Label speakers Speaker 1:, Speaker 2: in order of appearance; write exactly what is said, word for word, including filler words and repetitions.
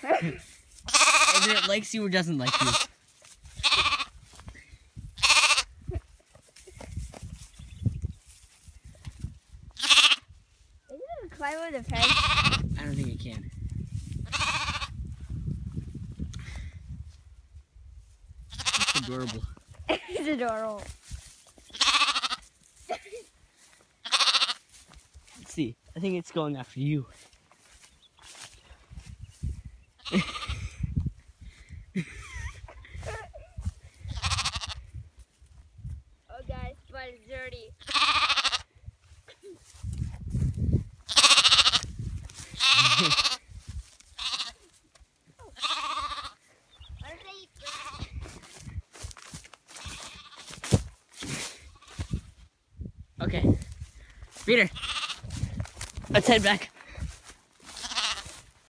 Speaker 1: Either it likes you or doesn't like you.
Speaker 2: Is it gonna climb over the fence?
Speaker 1: I don't think it can. It's adorable.
Speaker 2: It's adorable.
Speaker 1: Let's see. I think it's going after you.
Speaker 2: Oh guys, but it's dirty.
Speaker 1: Okay. Peter, let's head back.